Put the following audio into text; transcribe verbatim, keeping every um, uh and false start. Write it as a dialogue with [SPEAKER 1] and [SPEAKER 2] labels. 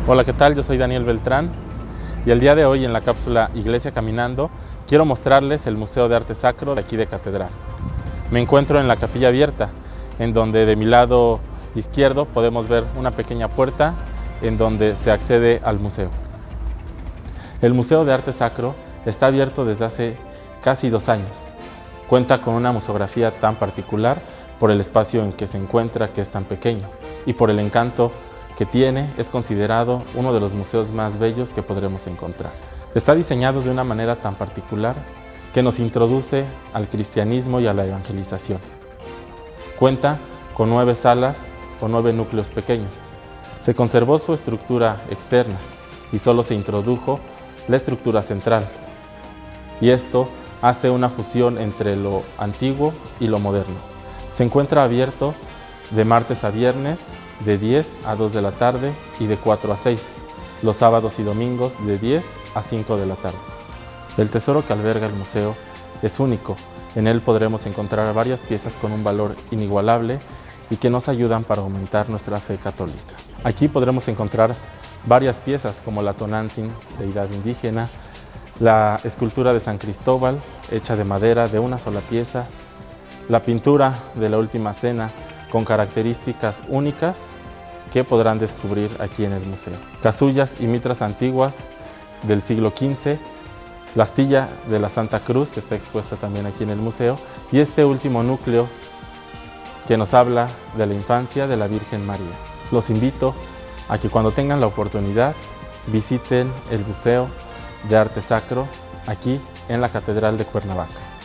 [SPEAKER 1] Hola, ¿qué tal? Yo soy Daniel Beltrán y el día de hoy en la cápsula Iglesia Caminando quiero mostrarles el Museo de Arte Sacro de aquí de Catedral. Me encuentro en la capilla abierta, en donde de mi lado izquierdo podemos ver una pequeña puerta en donde se accede al museo. El Museo de Arte Sacro está abierto desde hace casi dos años. Cuenta con una museografía tan particular por el espacio en que se encuentra, que es tan pequeño, y por el encanto que tiene. Es considerado uno de los museos más bellos que podremos encontrar. Está diseñado de una manera tan particular que nos introduce al cristianismo y a la evangelización. Cuenta con nueve salas o nueve núcleos pequeños. Se conservó su estructura externa y solo se introdujo la estructura central. Y esto hace una fusión entre lo antiguo y lo moderno. Se encuentra abierto de martes a viernes, de diez a dos de la tarde y de cuatro a seis, los sábados y domingos de diez a cinco de la tarde. El tesoro que alberga el museo es único. En él podremos encontrar varias piezas con un valor inigualable y que nos ayudan para aumentar nuestra fe católica. Aquí podremos encontrar varias piezas como la Tonantzin, deidad indígena, la escultura de San Cristóbal, hecha de madera de una sola pieza, la pintura de la Última Cena, con características únicas que podrán descubrir aquí en el museo. Casullas y mitras antiguas del siglo quince, la astilla de la Santa Cruz, que está expuesta también aquí en el museo, y este último núcleo que nos habla de la infancia de la Virgen María. Los invito a que cuando tengan la oportunidad visiten el Museo de Arte Sacro aquí en la Catedral de Cuernavaca.